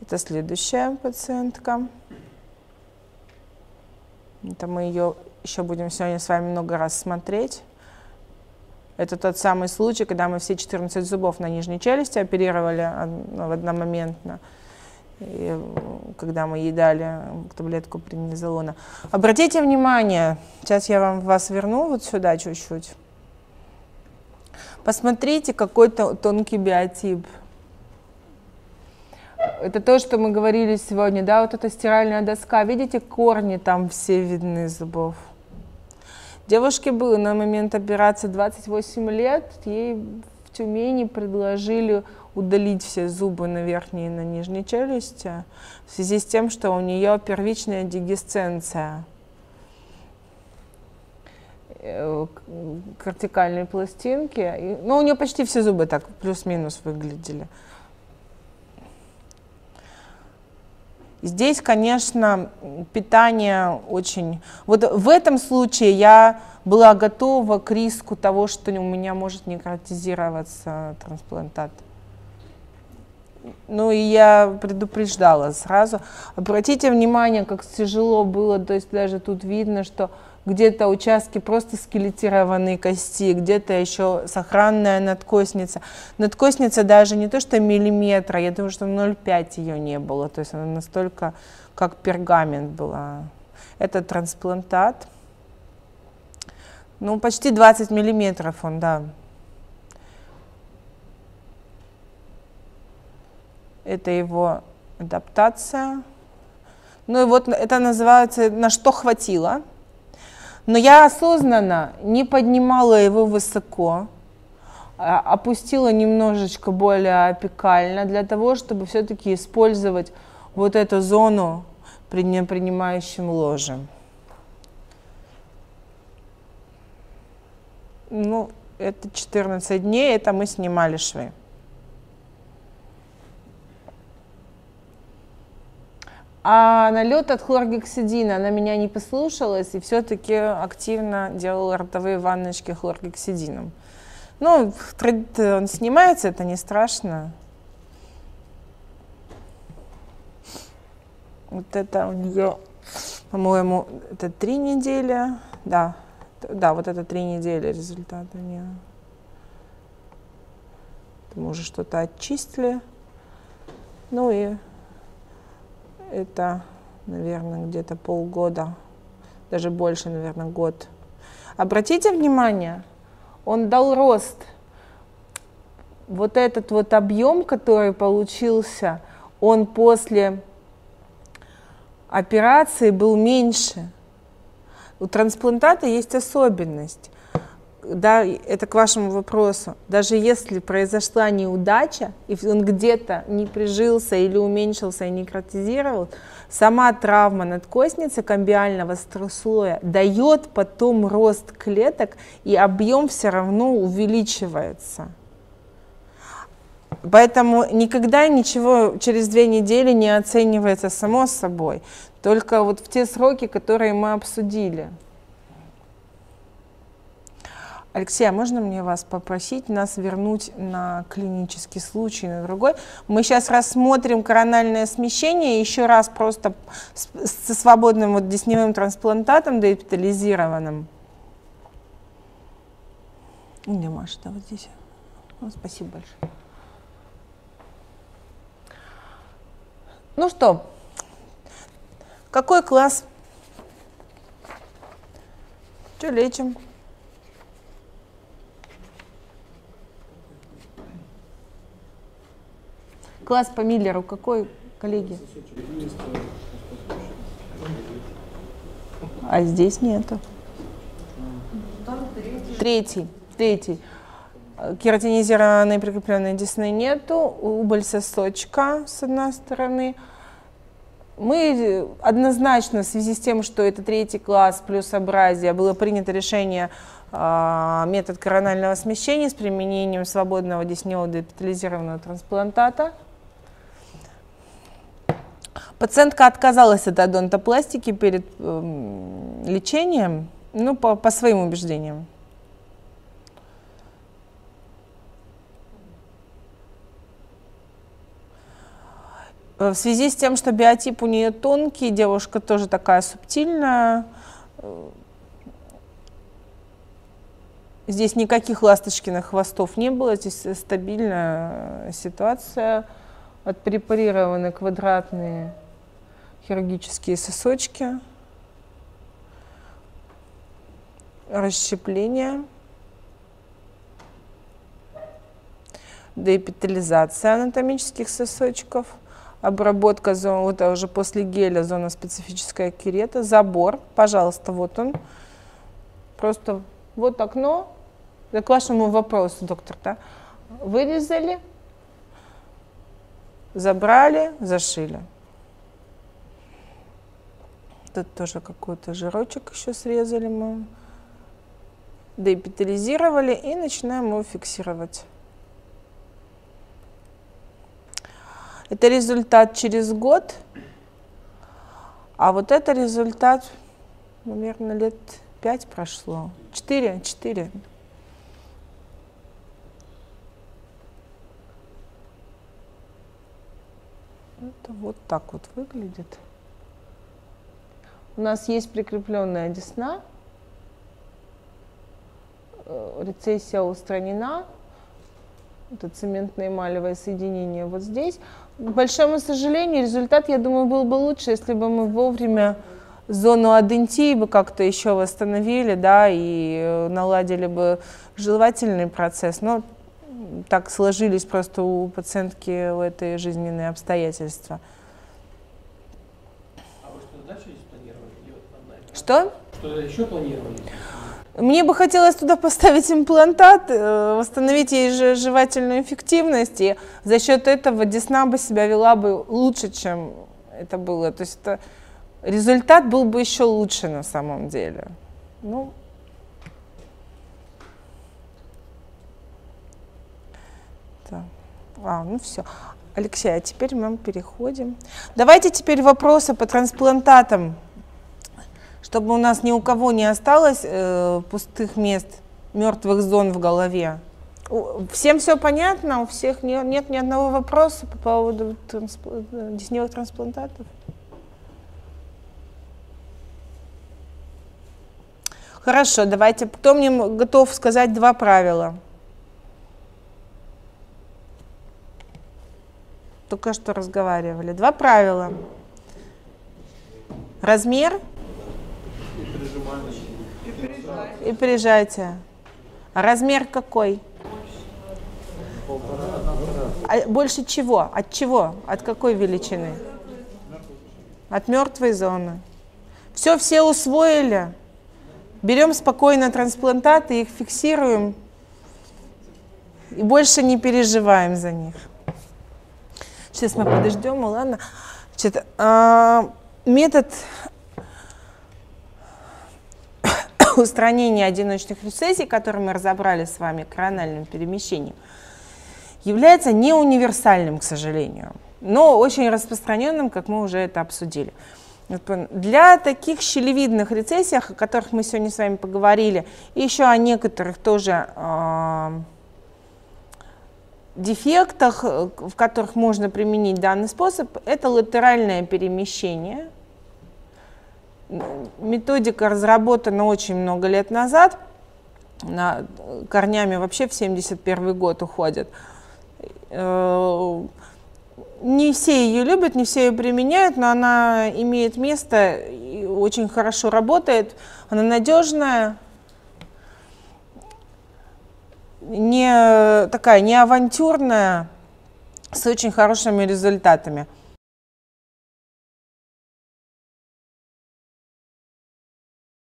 Это следующая пациентка. Это мы ее еще будем сегодня с вами много раз смотреть. Это тот самый случай, когда мы все 14 зубов на нижней челюсти оперировали одномоментно, и когда мы ей дали таблетку преднизолона. Обратите внимание, сейчас я вас верну вот сюда чуть-чуть. Посмотрите, какой-то тонкий биотип. Это то, что мы говорили сегодня, да, вот эта стиральная доска. Видите, корни там все видны зубов. Девушке было на момент операции 28 лет, ей в Тюмени предложили удалить все зубы на верхней и на нижней челюсти в связи с тем, что у нее первичная дегесценция кортикальной пластинки. Ну, у нее почти все зубы так плюс-минус выглядели. Здесь, конечно, питание очень... Вот в этом случае я была готова к риску того, что у меня может некротизироваться трансплантат. Ну и я предупреждала сразу. Обратите внимание, как тяжело было, то есть даже тут видно, что где-то участки просто скелетированные кости, где-то еще сохранная надкостница. Надкостница даже не то что миллиметра, я думаю, что 0,5 ее не было, то есть она настолько как пергамент была. Это трансплантат. Ну, почти 20 миллиметров он, да. Это его адаптация. Ну и вот это называется «на что хватило». Но я осознанно не поднимала его высоко, опустила немножечко более апикально, для того, чтобы все-таки использовать вот эту зону при непринимающем ложе. Ну, это 14 дней, это мы снимали швы. А налет от хлоргексидина, она меня не послушалась и все-таки активно делала ротовые ванночки хлоргексидином. Ну, он снимается, это не страшно. Вот это у нее, по-моему, это 3 недели. Да, вот это 3 недели результат у нее. Мы уже что-то очистили. Ну и... Это, наверное, где-то полгода, даже больше, наверное, год. Обратите внимание, он дал рост. Вот этот вот объем, который получился, он после операции был меньше. У трансплантата есть особенность. Да, это к вашему вопросу. Даже если произошла неудача, и он где-то не прижился или уменьшился и некротизировал, сама травма надкостницы камбиального слоя дает потом рост клеток, и объем все равно увеличивается. Поэтому никогда ничего через 2 недели не оценивается само собой, только вот в те сроки, которые мы обсудили. Алексей, а можно мне вас попросить нас вернуть на клинический случай, на другой? Мы сейчас рассмотрим корональное смещение, еще раз просто со свободным вот десневым трансплантатом деэпитализированным. Где Маша? Да, вот здесь. Ну, спасибо большое. Ну что, какой класс? Что лечим? Класс по Миллеру какой, коллеги? А здесь нету. Третий. Кератинизированной прикрепленной десны нету. Убыль сосочка с одной стороны. Мы однозначно в связи с тем, что это 3-й класс плюс абразия, было принято решение метод коронального смещения с применением свободного десневого деэпитализированного трансплантата. Пациентка отказалась от одонтопластики перед лечением, ну, по своим убеждениям. В связи с тем, что биотип у нее тонкий, девушка тоже такая субтильная, здесь никаких ласточкиных хвостов не было, здесь стабильная ситуация, отпрепарированы квадратные хирургические сосочки, расщепление, деэпителизация анатомических сосочков, обработка зон, вот уже после геля зона специфическая керета, забор, пожалуйста, вот он, просто вот окно, к вашему вопросу, доктор, да? Вырезали, забрали, зашили. Тут тоже какой-то жирочек еще срезали мы, деэпителизировали и начинаем его фиксировать. Это результат через год, а вот это результат, наверное, лет 5 прошло, 4. Это вот так вот выглядит. У нас есть прикрепленная десна, рецессия устранена, это цементно-эмалевое соединение вот здесь. К большому сожалению, результат, я думаю, был бы лучше, если бы мы вовремя зону адентии бы как-то еще восстановили, да, и наладили бы жевательный процесс. Но так сложились просто у пациентки в этой жизненные обстоятельства. А вы что-то дальше здесь планировали? Что? Что еще планировали? Мне бы хотелось туда поставить имплантат, восстановить ей жевательную эффективность, и за счет этого десна бы себя вела бы лучше, чем это было. То есть результат был бы еще лучше на самом деле. Ну, да. Ну все. Алексей, а теперь мы переходим. Давайте теперь вопросы по трансплантатам. Чтобы у нас ни у кого не осталось пустых мест, мертвых зон в голове. Всем все понятно? У всех нет ни одного вопроса по поводу десневых трансплантатов? Хорошо, давайте. Кто мне готов сказать 2 правила? Только что разговаривали. 2 правила. Размер. И прижатие. А размер какой? Больше чего? От чего? От какой величины? От мертвой зоны. Все усвоили. Берем спокойно трансплантаты, их фиксируем. И больше не переживаем за них. Сейчас мы подождем, ладно. Значит, метод устранения одиночных рецессий, который мы разобрали с вами, корональным перемещением, является не универсальным, к сожалению, но очень распространенным, как мы уже это обсудили. Для таких щелевидных рецессий, о которых мы сегодня с вами поговорили, и еще о некоторых тоже дефектах, в которых можно применить данный способ, это латеральное перемещение. Методика разработана очень много лет назад, корнями вообще в 1971 год уходит. Не все ее любят, не все ее применяют, но она имеет место и очень хорошо работает. Она надежная, не авантюрная, с очень хорошими результатами.